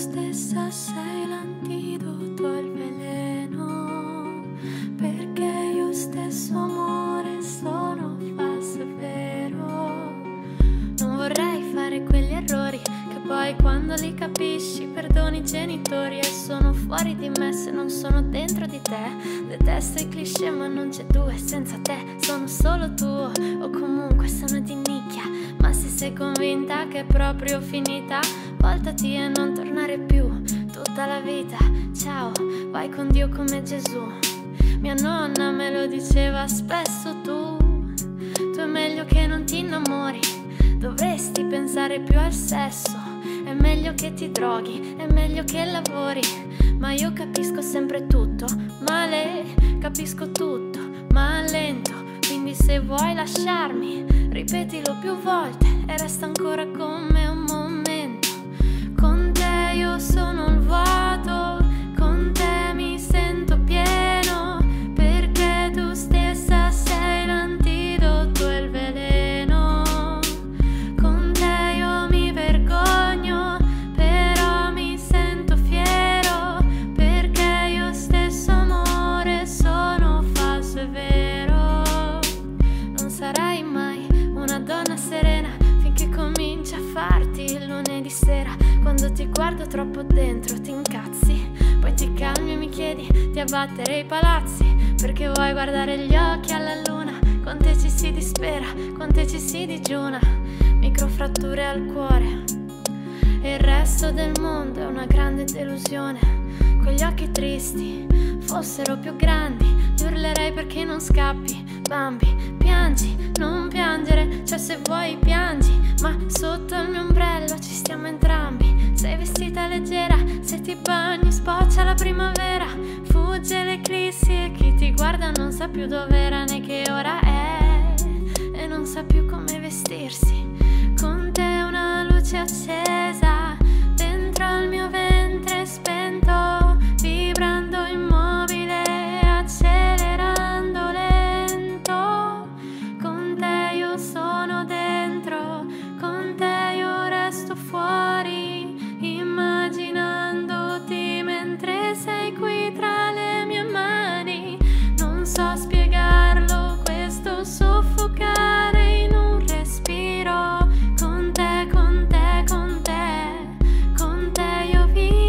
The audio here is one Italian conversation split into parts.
stessa sei l'antidoto al veleno, perché io stesso amore sono falso e vero. Non vorrei fare quegli errori che poi quando li capisci perdoni i genitori, e sono fuori di me se non sono dentro di te. Detesto i cliché ma non c'è due senza te, sono solo tuo o comunque sono di nicchia. Ma se sei convinta che è proprio finita, voltati e non tornare più tutta la vita. Ciao, vai con Dio come Gesù. Mia nonna me lo diceva spesso, tu è meglio che non ti innamori, dovresti pensare più al sesso. È meglio che ti droghi, è meglio che lavori. Ma io capisco sempre tutto, male, capisco tutto, ma lento. Quindi se vuoi lasciarmi, ripetilo più volte e resta ancora con me un momento. Con te io sono il vuoto, con te mi sento pieno, perché tu stessa sei l'antidoto e il veleno. Con te io mi vergogno, però mi sento fiero, perché io stesso amore sono falso e vero. Non sarai mai una donna serena finché cominci a farti il lunedì sera. Quando ti guardo troppo dentro ti incazzi, poi ti calmi e mi chiedi di abbattere i palazzi, perché vuoi guardare gli occhi alla luna. Con te ci si dispera, con te ci si digiuna. Microfratture al cuore e il resto del mondo è una grande delusione. Quegli occhi tristi fossero più grandi, li urlerei perché non scappi. Bambi, piangi, non piangere, cioè se vuoi piangi, ma sotto il mio ombrello ci stiamo entrambi. Sei vestita leggera, se ti bagni spoccia la primavera. Fugge l'eclissi e chi ti guarda non sa più dov'era né che ora è, e non sa più come vestirsi. Con te una luce accesa dentro al mio ventre spento, vibrando immobile, accelerando lento. Con te io sono dentro, con te io resto fuori, immaginandoti mentre sei qui tra le mie mani. Non so spiegarlo, questo soffocare in un respiro. Con te, con te, con te, con te io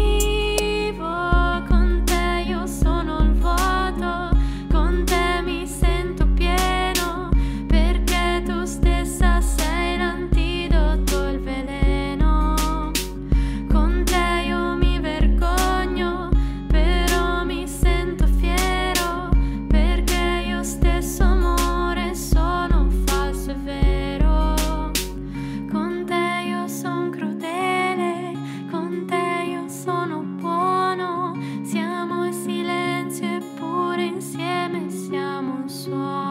vivo, con te io sono il vuoto, con te mi sento pieno, perché tu stessa sei l'antidoto e il veleno. Con te io mi vergogno, però mi sento fiero, perché io stesso amore sono falso e vero. Con te io son crudele, con te io sono buono. Siamo in silenzio eppure insieme siamo un suono.